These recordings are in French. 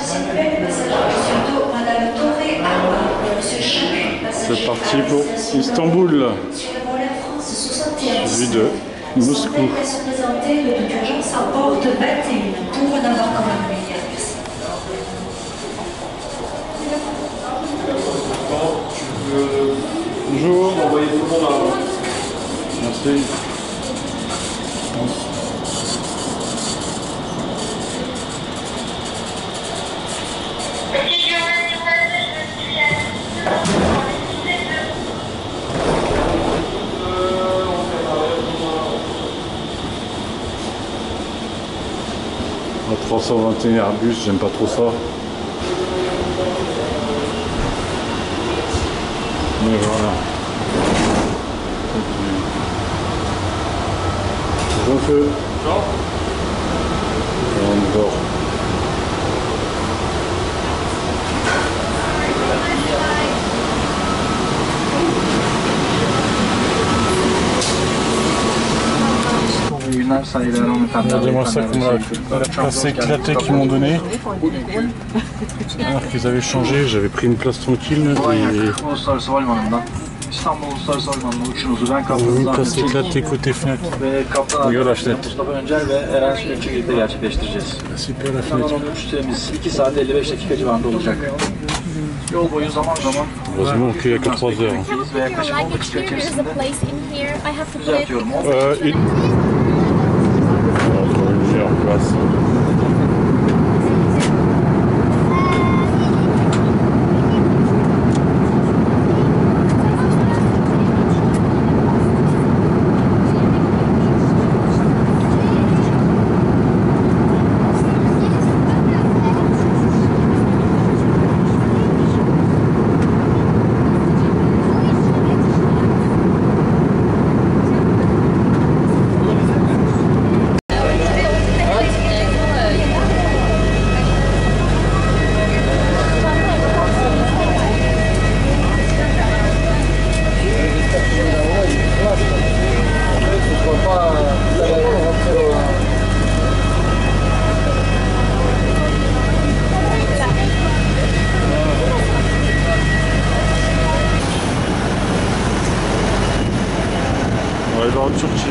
C'est parti pour Istanbul, suivi de Moscou. Bonjour. Merci. A 321 Airbus, j'aime pas trop ça. Mais voilà. Bonjour. On dort. Regardez-moi ça comme la place éclatée qu'ils m'ont donné. Alors qu'ils avaient changé, j'avais pris une place tranquille et... Une place éclatée côté fenêtre. Regarde la fenêtre. Super la fenêtre. Heureusement qu'il n'y a que 3 heures. Place. On va aller voir en Turquie.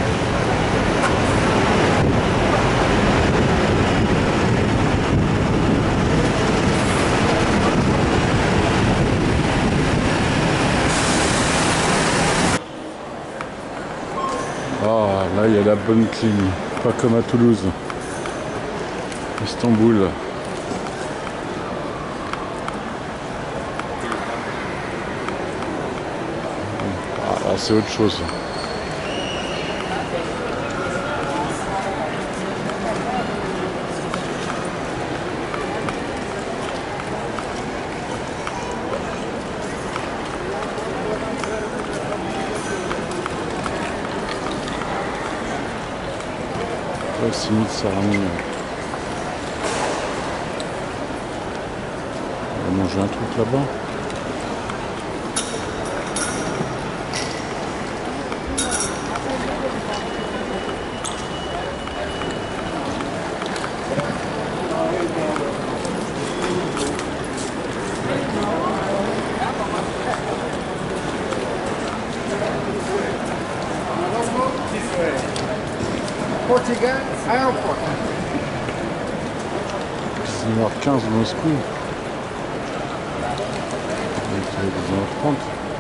Ah, là il y a la bonne clim, pas comme à Toulouse. Istanbul. Ah, là c'est autre chose. Simit Sarani. On va manger un truc là-bas. Portugal, aéroport. 19h15 de Moscou. Il est 19h30.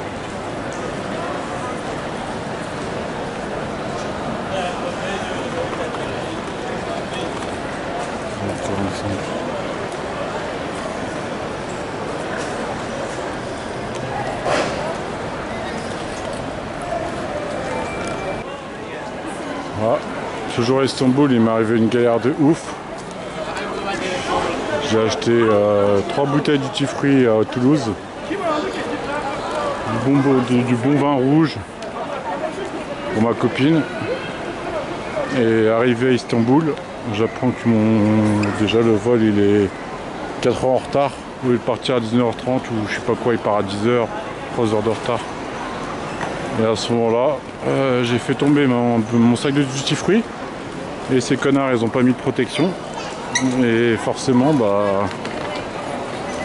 Voilà. Ce jour à Istanbul, il m'est arrivé une galère de ouf. J'ai acheté 3 bouteilles du duty free à Toulouse, du bon vin rouge pour ma copine. Et arrivé à Istanbul, j'apprends que déjà le vol il est 4 heures en retard. Au lieu de partir à 19h30 ou je sais pas quoi, il part à 10h, 3 heures de retard. Et à ce moment-là, j'ai fait tomber mon sac de duty free. Et ces connards, ils ont pas mis de protection. Et forcément, bah,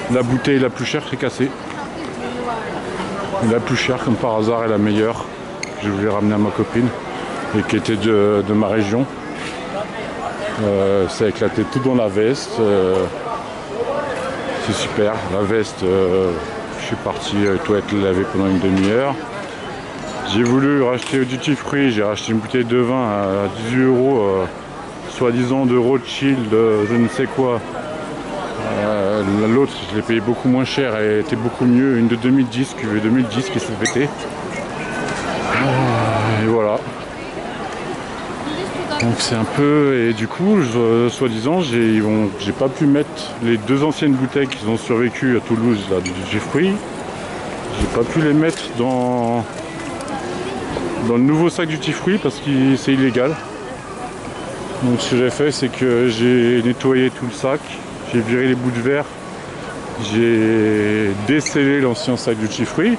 La bouteille la plus chère est cassée. La plus chère, comme par hasard, est la meilleure. Que je voulais ramener à ma copine et qui était de ma région. Ça a éclaté tout dans la veste. C'est super. La veste, je suis parti toilette laver pendant une demi-heure. J'ai voulu racheter au duty free. J'ai racheté une bouteille de vin à 18 euros, soi-disant de Rothschild, je ne sais quoi. L'autre, je l'ai payé beaucoup moins cher et était beaucoup mieux. Une de 2010, cuvée 2010 qui s'est pétée. Et voilà. Donc c'est un peu... Et du coup, soi-disant, j'ai pas pu mettre les deux anciennes bouteilles qui ont survécu à Toulouse, là, du Jeffrey. J'ai pas pu les mettre dans le nouveau sac du Tifruit parce que c'est illégal. Donc ce que j'ai fait, c'est que j'ai nettoyé tout le sac, j'ai viré les bouts de verre, j'ai décellé l'ancien sac du Tifruit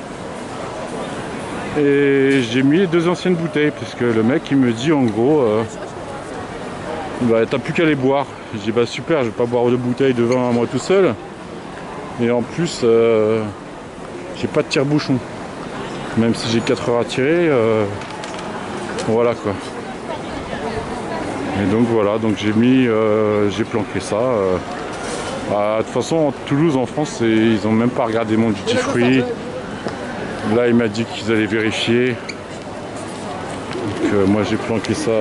et j'ai mis les deux anciennes bouteilles parce que le mec il me dit en gros bah, t'as plus qu'à les boire. Je dis bah super, je vais pas boire deux bouteilles de vin à moi tout seul et en plus j'ai pas de tire-bouchon, même si j'ai 4 heures à tirer, voilà quoi. Et donc voilà, donc j'ai planqué ça. De toute façon, à Toulouse, en France, ils n'ont même pas regardé mon duty free. Là, il m'a dit qu'ils allaient vérifier. Donc moi, j'ai planqué ça.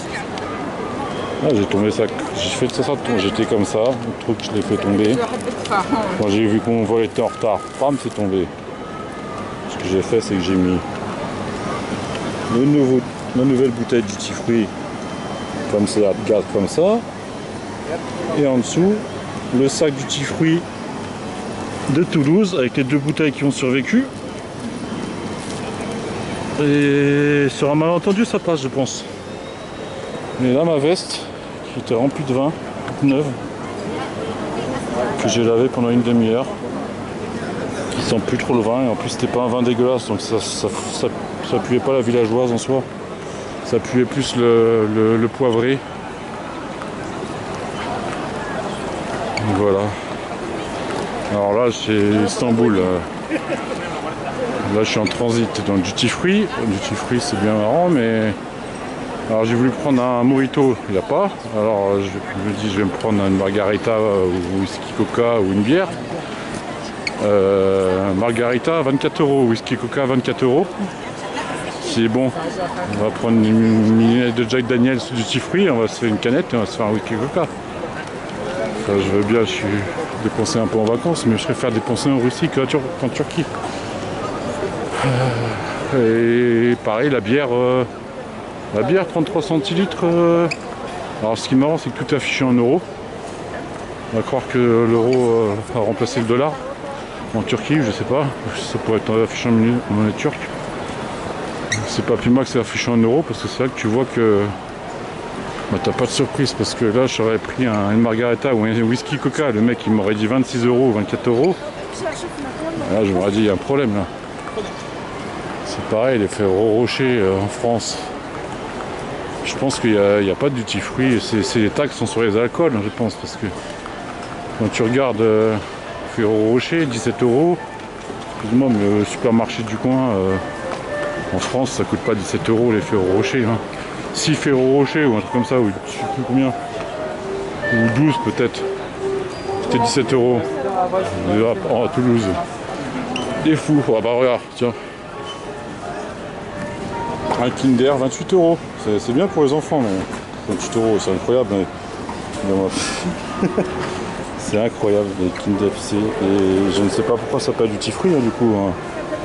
J'ai tombé ça. J'ai fait ça, j'étais comme ça. Le truc, je l'ai fait tomber. Quand j'ai vu que mon vol était en retard, bam, c'est tombé. Ce que j'ai fait, c'est que j'ai mis la nouvelle bouteille duty free. Comme ça, garde comme ça, et en dessous le sac du Tifruit de Toulouse avec les deux bouteilles qui ont survécu. Et sur un malentendu ça passe, je pense. Et là ma veste qui était remplie de vin neuve que j'ai lavé pendant une demi-heure, qui sent plus trop le vin, et en plus c'était pas un vin dégueulasse, donc ça puait pas la villageoise en soi. Ça puait plus le poivré. Voilà. Alors là, c'est Istanbul. Là, je suis en transit dans le duty free. Le duty free, c'est bien marrant, mais... Alors, j'ai voulu prendre un mojito, il n'y a pas. Alors, je me dis, je vais me prendre une margarita ou whisky coca ou une bière. Margarita, 24 euros. Whisky coca, 24 euros. C'est bon, on va prendre une minette de Jack Daniels du Tifruit, on va se faire une canette et on va se faire un whisky coca. Enfin, je veux bien, je suis dépensé un peu en vacances, mais je préfère dépenser en Russie qu'en Turquie. Et pareil, la bière 33 centilitres. Alors ce qui est marrant, c'est que tout est affiché en euros. On va croire que l'euro a remplacé le dollar en Turquie, je sais pas. Ça pourrait être affiché en monnaie turque. C'est pas plus mal que c'est affiché en euros parce que c'est là que tu vois que bah, t'as pas de surprise, parce que là j'aurais pris une margarita ou un whisky coca, le mec il m'aurait dit 26 euros, 24 euros. Là je m'aurais dit il y a un problème là. C'est pareil, les Ferrero Rocher en France. Je pense qu'il n'y a pas de duty free, c'est les taxes sont sur les alcools, je pense, parce que quand tu regardes Ferrero Rocher, 17 euros, excuse-moi, mais le supermarché du coin. En France, ça coûte pas 17 euros les Ferrero Rocher. Hein. 6 Ferrero Rocher ou un truc comme ça, ou je sais plus combien. Ou 12 peut-être. C'était 17 euros. À Toulouse. Des fous. Ah bah regarde, tiens. Un Kinder, 28 euros. C'est bien pour les enfants, mais 28 euros, c'est incroyable. Mais... c'est incroyable, les Kinder. Et je ne sais pas pourquoi ça s'appelle du petit fruit, hein, du coup. Hein.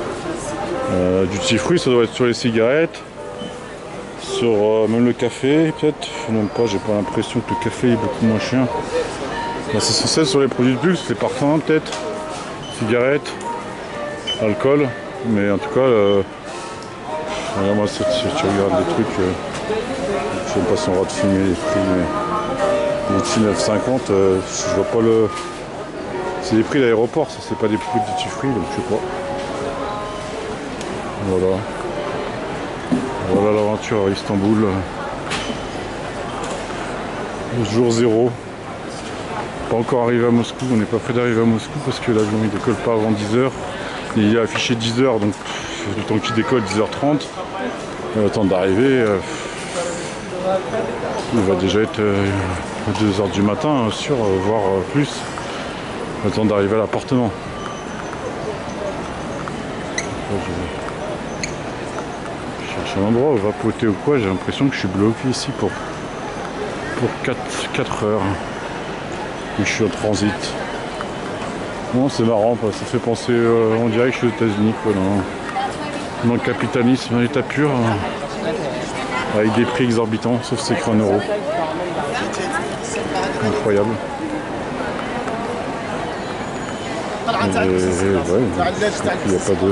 Duty free, ça doit être sur les cigarettes, sur même le café peut-être, même pas, j'ai pas l'impression que le café est beaucoup moins cher. C'est censé être sur les produits de luxe, les parfums peut-être, cigarettes, alcool, mais en tout cas, regarde moi si tu regardes les trucs, je sais pas si on va te filmer les prix, mais les petits 9,50, je vois pas le... C'est des prix d'aéroport, ça c'est pas des prix de duty free, donc je sais pas. Voilà. Voilà l'aventure à Istanbul. Jour 0. Pas encore arrivé à Moscou, on n'est pas près d'arriver à Moscou parce que l'avion il décolle pas avant 10h. Il est affiché 10h, donc le temps qu'il décolle 10h30. Le temps d'arriver, il va déjà être 2h du matin, sûr, voire plus. Le temps d'arriver à l'appartement. Je cherche un endroit où vapoter ou quoi, j'ai l'impression que je suis bloqué ici pour 4 heures. Je suis en transit. Non, c'est marrant, ça fait penser, on dirait que je suis aux États-Unis, quoi, dans le capitalisme à l'état pur, avec des prix exorbitants, sauf c'est écrit en euros. Incroyable. Et, ouais, il n'y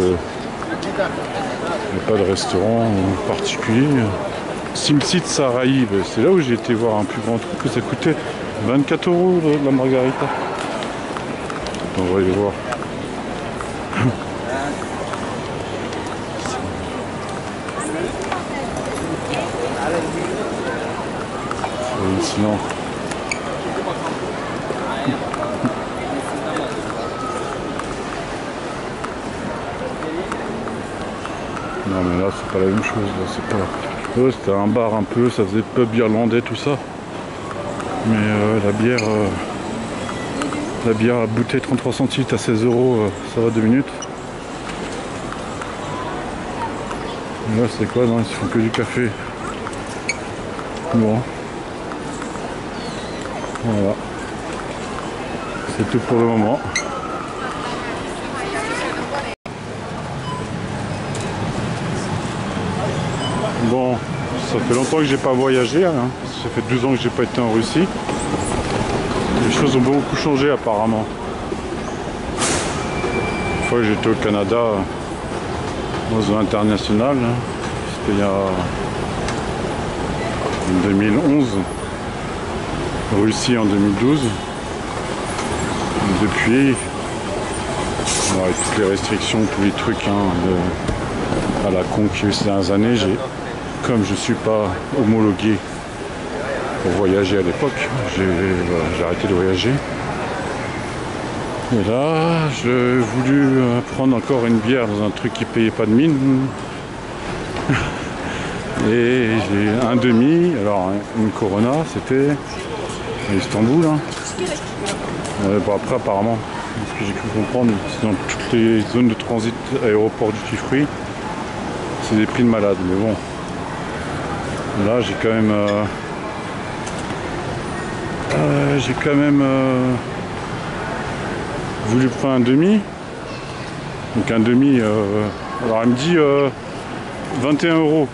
a pas de restaurant particulier. Simsit Saraï, c'est là où j'ai été voir un plus grand truc, que ça coûtait 24 € la margarita. On va aller voir. Sinon. Non mais là c'est pas la même chose, là c'est pas. Là, c'était un bar un peu, ça faisait pub irlandais tout ça. Mais la bière à bouteille 33 centilitres à 16 €, ça va 2 minutes. Et là c'est quoi? Non, ils font que du café. Bon. Voilà. C'est tout pour le moment. Bon, ça fait longtemps que j'ai pas voyagé, hein. Ça fait 12 ans que j'ai pas été en Russie. Les choses ont beaucoup changé apparemment. Une fois que j'étais au Canada, dans un international, hein. C'était il y a 2011, Russie en 2012. Depuis, avec toutes les restrictions, tous les trucs à la con qu'il y a eu ces dernières années, comme je ne suis pas homologué pour voyager à l'époque, j'ai arrêté de voyager. Et là, j'ai voulu prendre encore une bière dans un truc qui payait pas de mine. Et j'ai un demi, alors une Corona, c'était à Istanbul. Hein. Bon, après apparemment, ce que j'ai cru comprendre, c'est dans toutes les zones de transit aéroport duty free, c'est des prix de malade. Mais bon, là j'ai quand même voulu prendre un demi. Donc un demi, alors elle me dit 21 €.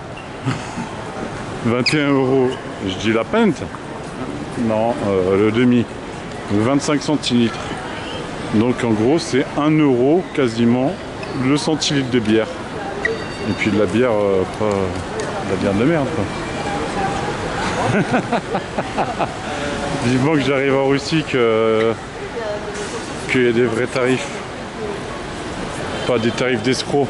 21 €. Je dis la pinte. Non, le demi. 25 centilitres. Donc en gros c'est 1 € quasiment le centilitre de bière. Et puis de la bière, pas de la bière de merde quoi. Vivement que j'arrive en Russie qu'il y ait des vrais tarifs. Pas des tarifs d'escrocs.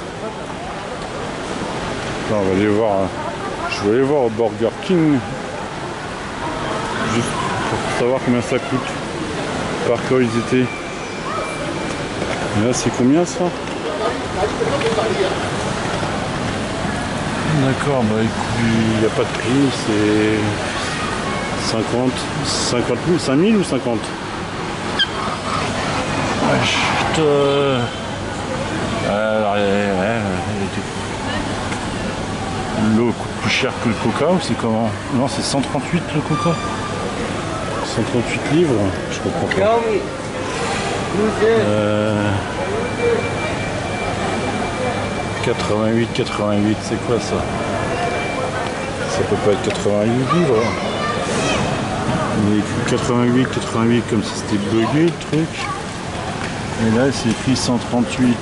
On va aller voir. Je vais aller voir au Burger King. Juste pour savoir combien ça coûte. Par curiosité. Et là c'est combien ça? D'accord, bah écoute, il n'y a pas de prix, c'est 50 000, 5000 ou 50? L'eau coûte plus cher que le coca ou c'est comment? Non, c'est 138 le coca. 138 livres, je comprends pas. 88, c'est quoi ça? Ça peut pas être 88 livres. Il est écrit 88 comme si c'était bugué le truc. Et là c'est écrit 138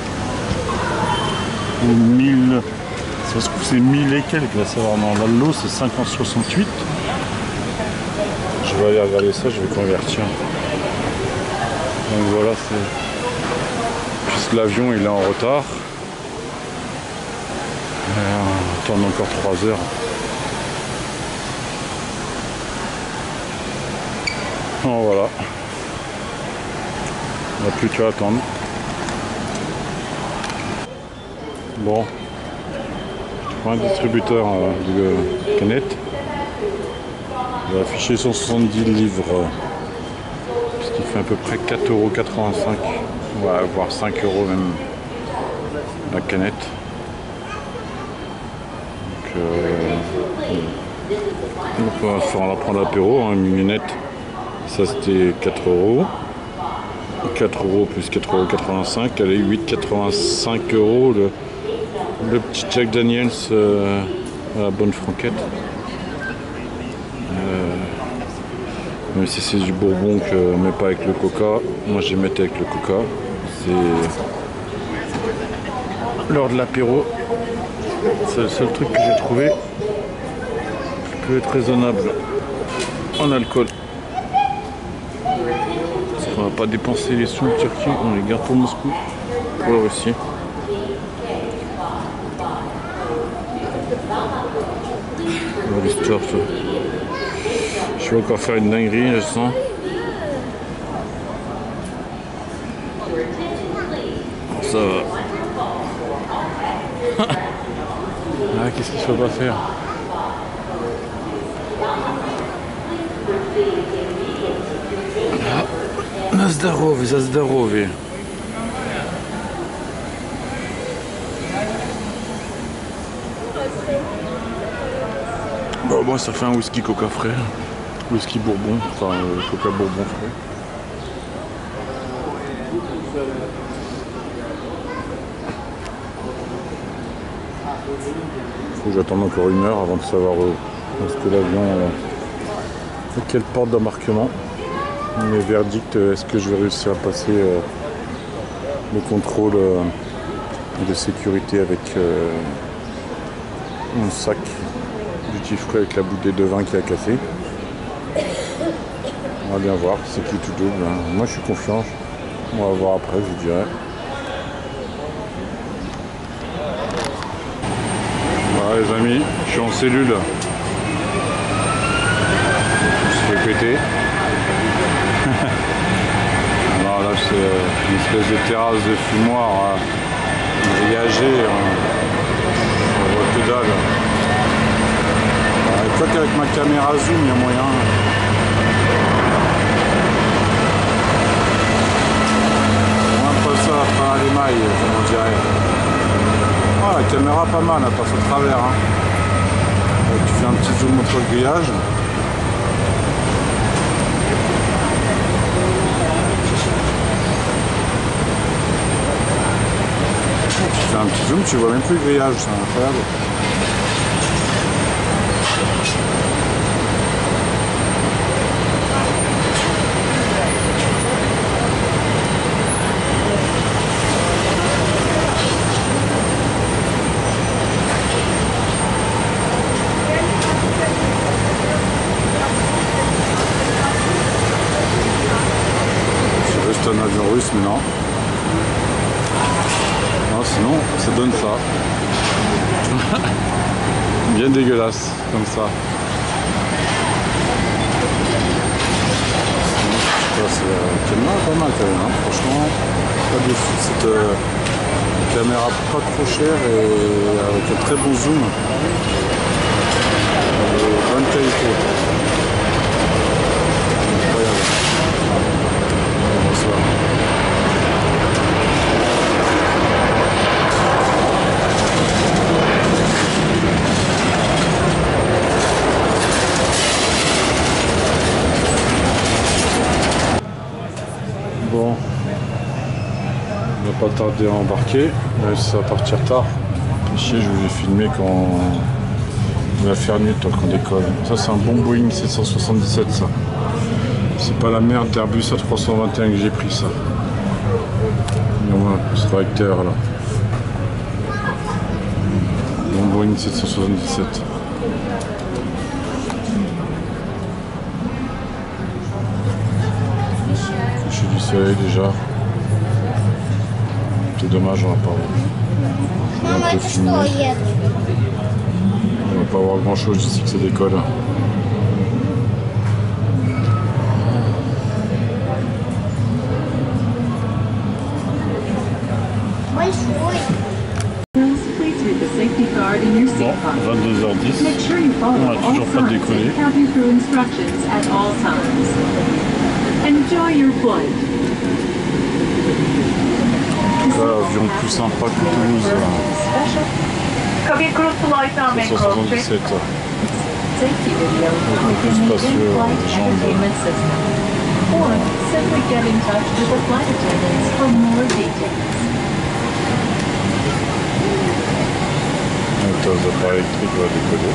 ou 1000. Ça se trouve c'est 1000 et quelques là, savoir. Non, là l'eau c'est 50,68. Je vais aller regarder ça, je vais convertir. Donc voilà, puisque l'avion il est en retard. On attend encore 3 heures. Oh, voilà. On n'a plus qu'à attendre. Bon. Je prends un distributeur de canettes. Je vais afficher 170 livres. Ce qui fait à peu près 4,85 €. Ouais, voire 5 € même. La canette. Donc, on va prendre l'apéro, hein, une minette. Ça c'était 4 €. 4 € plus 4,85 €, allez, 8,85 € le petit Jack Daniels à la bonne franquette. Même si c'est du bourbon qu'on met pas avec le coca, moi je les mettais avec le coca. C'est lors de l'apéro, c'est le seul truc que j'ai trouvé qui peut être raisonnable en alcool. On va pas dépenser les sous en Turquie, on les garde pour Moscou, pour la Russie. Voilà l'histoire, ça. Je vais encore faire une dinguerie, je sens. Ça va. Ah, qu'est-ce qu'il ne faut pas faire? Na zdrowie, za zdrowie. Bon, moi ça fait un whisky coca frais, whisky bourbon, enfin coca bourbon frais. Faut que j'attende encore 1 heure avant de savoir où est-ce que l'avion, à quelle porte d'embarquement. Mes verdicts, est-ce que je vais réussir à passer le contrôle de sécurité avec un sac duty free avec la bouteille de vin qui a cassé. On va bien voir, c'est qui tout double. Hein. Moi je suis confiant, on va voir après, je vous dirai. Voilà les amis, je suis en cellule. Je me suis fait péter. Alors là c'est une espèce de terrasse de fumoir grillagée, on voit que dalle. Quoi qu'avec ma caméra zoom il y a moyen. On va passer à travers les mailles, comme on dirait. Ah, la caméra pas mal, elle passe au travers. Hein. Tu fais un petit zoom entre le grillage. Tu fais un petit zoom, tu vois même plus le grillage, c'est incroyable. C'est juste un avion russe, mais non. Sinon, ça donne ça. Bien dégueulasse, comme ça. C'est la caméra pas mal quand même, hein. Franchement, pas déçu de cette caméra pas trop chère et avec un très bon zoom. Bonne qualité. Incroyable. Bonsoir. Bon, on va pas tarder à embarquer, même si ça va partir tard. Chier, je vous ai filmé quand on va faire nuit tant qu'on décolle. Ça c'est un bon Boeing 777 ça. C'est pas la merde d'Airbus A321 que j'ai pris ça. Mais ouais, ce tracteur là. Bon Boeing 777. Du soleil déjà. C'est dommage, on va pas un peu filmer. On va pas voir grand chose ici que ça décolle. 11h10. Make sure you follow On a all toujours pas signs décollé. and cabin crew instructions at all times. Enjoy your flight. Avion plus sympa que Toulouse. Cabin crew flight on main cross. 177. Safety video plus within the spacieux, in-flight jambes. entertainment system. Or simply get in touch with the flight attendants for more details. Le tas d'appareils électriques va décoller.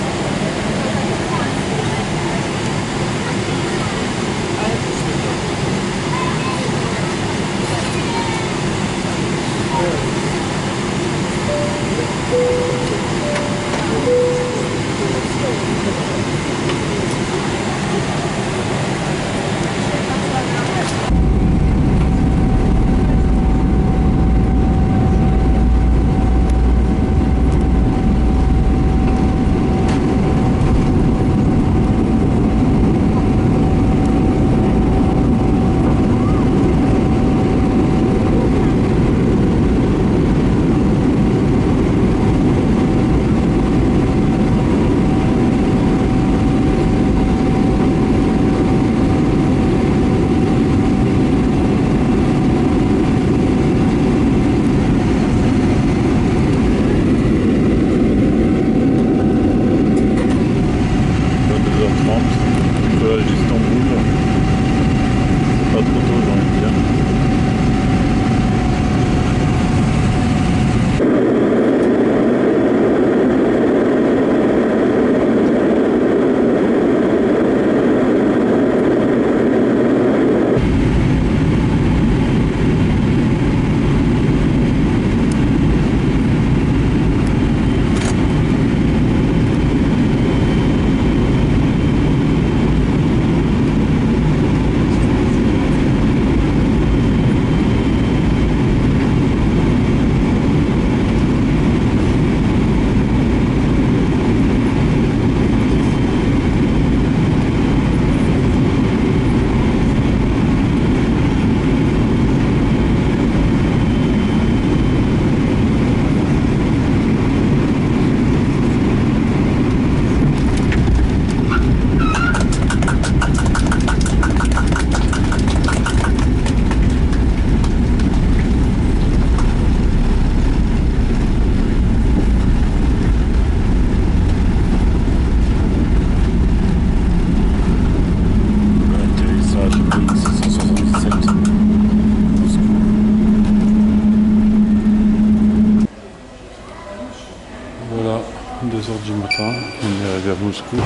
Voilà, 2h du matin, on est arrivé à Moscou.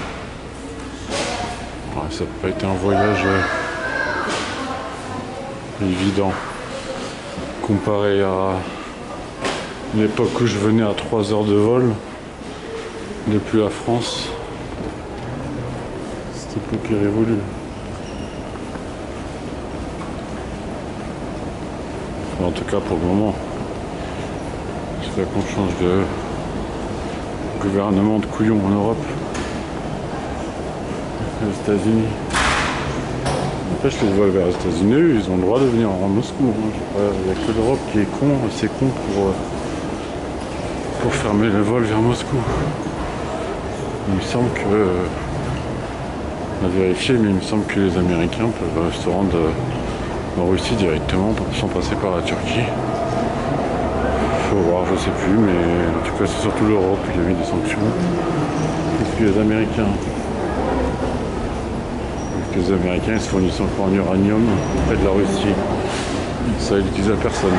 Ouais, ça n'a pas été un voyage évident comparé à l'époque où je venais à 3 heures de vol depuis la France. Cette époque est révolue. Enfin, en tout cas pour le moment. J'espère qu'on change de gouvernement de couillon en Europe, aux États-Unis. Après, je les vois vers les États-Unis, ils ont le droit de venir en Moscou. Il n'y a que l'Europe qui est con, assez con pour fermer le vol vers Moscou. Il me semble que, on a vérifié, mais il me semble que les Américains peuvent se rendre en Russie directement sans passer par la Turquie. Faut voir, je sais plus, mais en tout cas c'est surtout l'Europe qui a mis des sanctions. Parce que les Américains ils se fournissent encore en uranium près de la Russie. Ça ils l'utilisent à personne.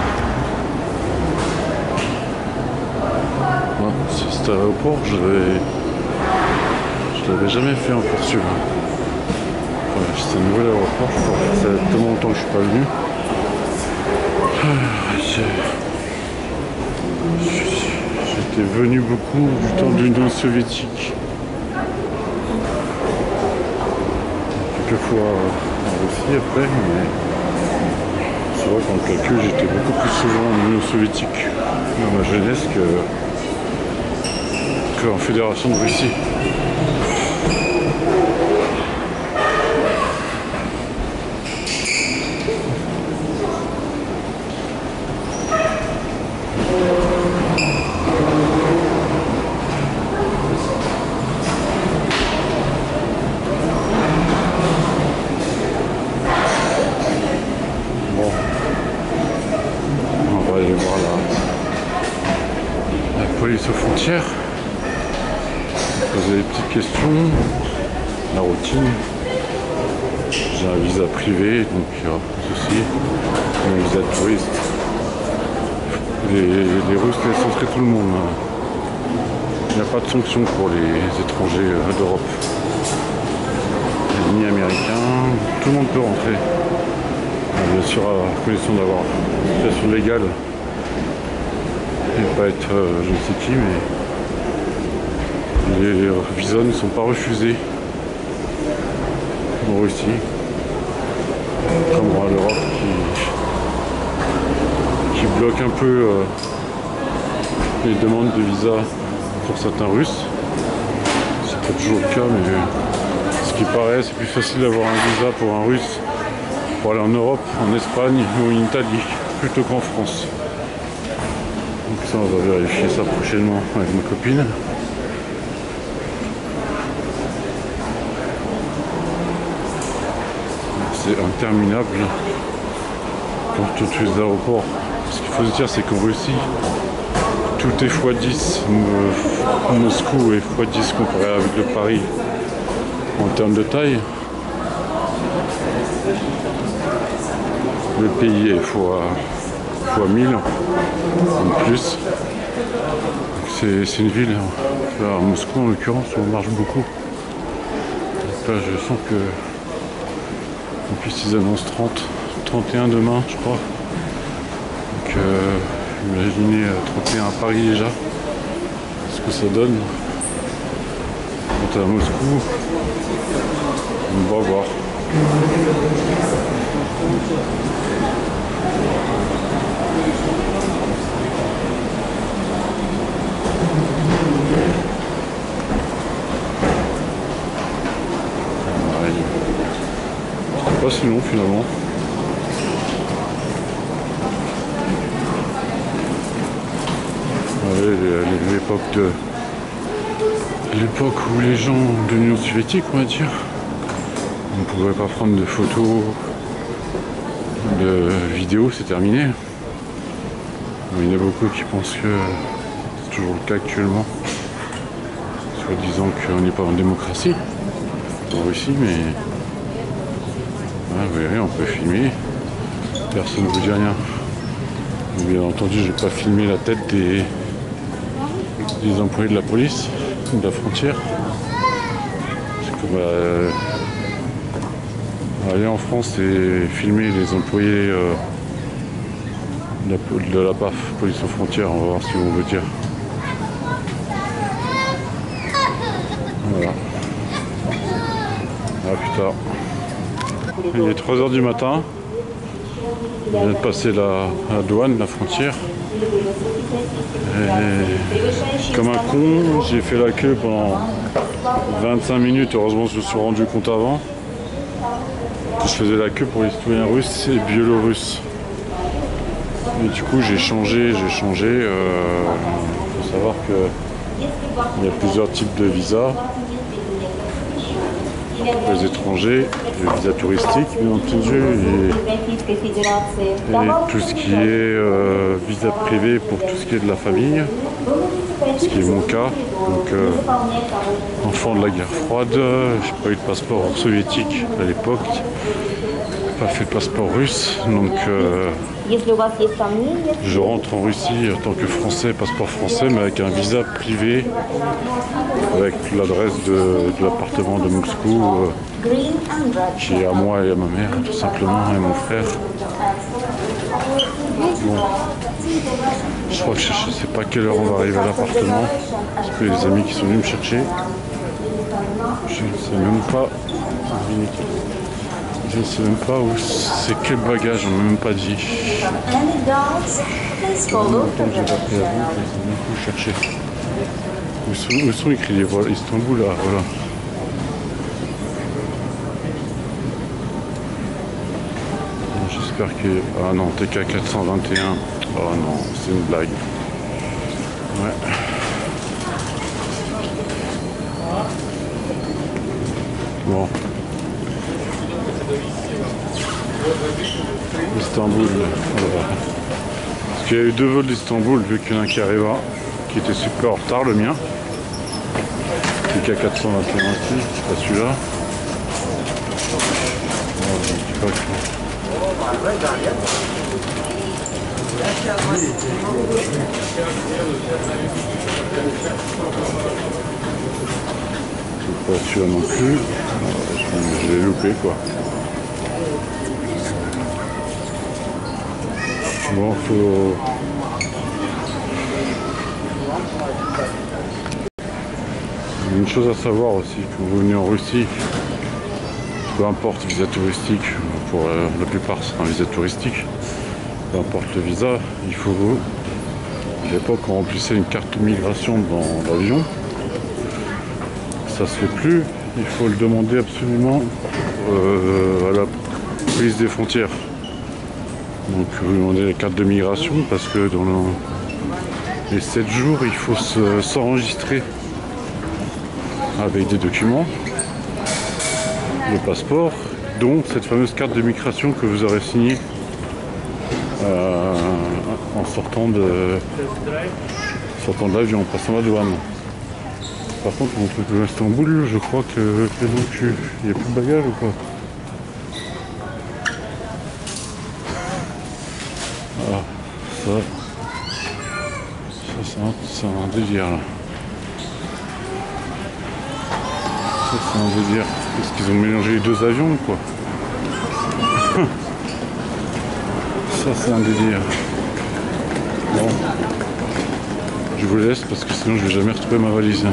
Ouais, cet aéroport, je l'avais jamais fait encore celui-là. Ouais, c'est un nouvel aéroport, je crois. Ça fait tellement longtemps que je suis pas venu. J'étais venu beaucoup du temps de l'Union soviétique. Quelques fois en Russie après, mais c'est vrai qu'en calcul j'étais beaucoup plus souvent en Union soviétique dans ma jeunesse qu'en Fédération de Russie. frontière. Poser des petites questions, la routine. J'ai un visa privé, donc il n'y aura pas de souci. Un visa de touriste. Les Russes laissent entrer tout le monde. Il n'y a pas de sanctions pour les étrangers d'Europe. Ni américains, tout le monde peut rentrer. Bien sûr, à condition d'avoir une situation légale et pas être je ne sais qui, mais les visas ne sont pas refusés en Russie, contrairement à l'Europe qui bloque un peu les demandes de visa pour certains Russes. C'est pas toujours le cas, mais ce qui paraît, c'est plus facile d'avoir un visa pour un Russe pour aller en Europe, en Espagne ou en Italie, plutôt qu'en France. Donc ça, on va vérifier ça prochainement avec ma copine. C'est interminable quand tous les aéroports. Ce qu'il faut se dire, c'est qu'en Russie, tout est x10. Moscou est x10 comparé avec le Paris en termes de taille. Le pays est fois 1000 en plus. C'est une ville. Là, à Moscou en l'occurrence, on marche beaucoup. Donc là, je sens que en plus ils annoncent 31 demain, je crois. Donc imaginez 31 à Paris déjà, ce que ça donne. Quant à Moscou, on va voir. Pas si long finalement. L'époque où les gens de l'Union soviétique, on va dire, on ne pouvait pas prendre de photos, de vidéos, c'est terminé. Il y en a beaucoup qui pensent que c'est toujours le cas actuellement, soit disant qu'on n'est pas en démocratie en Russie, mais vous verrez, on peut filmer, personne ne vous dit rien. Bien entendu, je ne vais pas filmer la tête des employés de la police, de la frontière. Parce que aller en France et filmer les employés de la PAF, police aux frontières, on va voir ce qu'on veut dire. Voilà. À plus tard. Il est 3 h du matin. Je viens de passer la douane, la frontière. Et comme un con, j'ai fait la queue pendant 25 minutes. Heureusement, je me suis rendu compte avant que je faisais la queue pour les citoyens russes et biélorusses. Et du coup, j'ai changé. Il faut savoir qu'il y a plusieurs types de visas. Pour les étrangers, les visas touristiques bien entendu, et tout ce qui est visa privé pour tout ce qui est de la famille, ce qui est mon cas, donc enfant de la guerre froide, j'ai pas eu de passeport soviétique à l'époque, pas fait de passeport russe, donc je rentre en Russie en tant que Français, passeport français, mais avec un visa privé, avec l'adresse de l'appartement de Moscou, qui est à moi et à ma mère, tout simplement, et mon frère. Bon. Je crois que je ne sais pas à quelle heure on va arriver à l'appartement, parce que les amis qui sont venus me chercher, je ne sais même pas. Je ne sais même pas où c'est, quel bagage, on m'a même pas dit. Chercher. Où sont écrits les vols Istanbul là, voilà. J'espère que. Ah non, TK 421. Oh non, c'est une blague. Ouais. Bon. Istanbul. Voilà. Parce qu'il y a eu 2 vols d'Istanbul, vu qu'il y en a un qui arriva, qui était super en retard, le mien. Le K421 aussi, c'est pas celui-là. Oh, je dis pas que... C'est pas celui-là non plus. Je l'ai loupé quoi. Bon, faut... Une chose à savoir aussi, quand vous venez en Russie, peu importe visa touristique, pour la plupart c'est un visa touristique, peu importe le visa, il faut, à l'époque on remplissait une carte de migration dans l'avion, ça se fait plus, il faut le demander absolument à la police des frontières. Donc vous demandez la carte de migration parce que dans les 7 jours il faut s'enregistrer avec des documents, le passeport, dont cette fameuse carte de migration que vous aurez signée en sortant de l'avion, en passant la douane. Par contre, mon truc de Istanbul, je crois que il n'y a plus de bagages ou quoi? Ah, c'est un délire là. Ça c'est un délire. Est-ce qu'ils ont mélangé les deux avions ou quoi? Ça c'est un délire. Bon. Je vous laisse parce que sinon je vais jamais retrouver ma valise.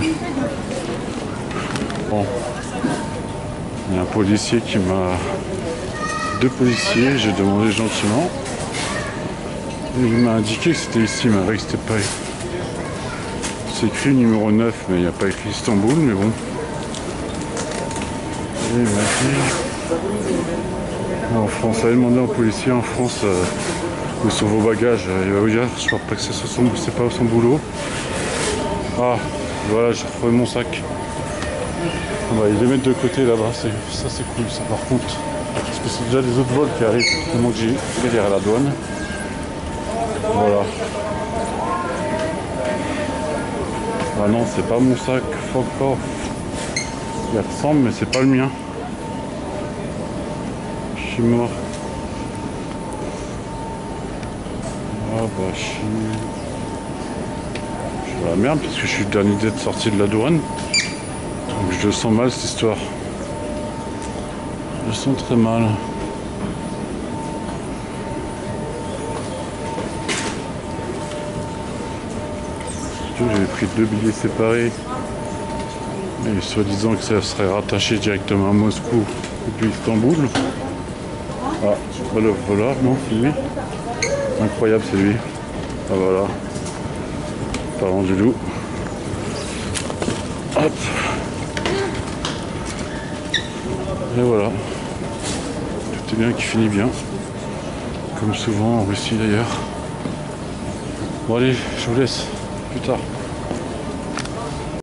Bon. Il y a un policier qui m'a... Deux policiers, j'ai demandé gentiment. Et il m'a indiqué que c'était ici, il m'a dit que c'était pas... C'est écrit numéro 9, mais il n'y a pas écrit Istanbul, mais bon. Et il m'a dit... En France, allez demander au policier en France où sont vos bagages. Il va vous dire, je crois pas que c'est pas son boulot. Ah, voilà, j'ai retrouvé mon sac. On va les mettre de côté là-bas, ça c'est cool ça par contre. Parce que c'est déjà des autres vols qui arrivent, tellement que j'ai galéré à la douane. Voilà. Ah non, c'est pas mon sac, fuck off. Il ressemble mais c'est pas le mien. Je suis mort. Ah bah je suis dans la merde parce que je suis le dernier d'être sorti de la douane. Donc je le sens mal cette histoire. Je le sens très mal. J'avais pris 2 billets séparés. Et soi-disant que ça serait rattaché directement à Moscou depuis Istanbul. Ah, voilà, non, c'est lui. Incroyable, c'est lui. Ah voilà. Parlant du loup. Hop. Et voilà. Tout est bien qui finit bien. Comme souvent en Russie d'ailleurs. Bon allez, je vous laisse. Plus tard.